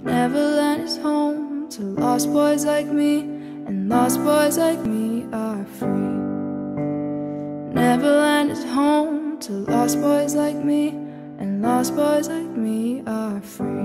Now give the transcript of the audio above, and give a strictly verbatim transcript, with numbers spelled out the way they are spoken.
Neverland is home to lost boys like me, and lost boys like me are free. Neverland is home to lost boys like me, and lost boys like me are free.